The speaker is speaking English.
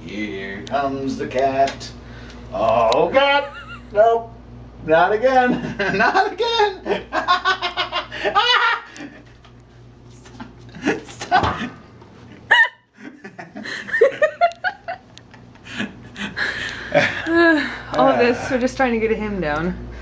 Here comes the cat. Oh, cat! Nope. Not again. Not again. Stop. All of this, we're just trying to get him down.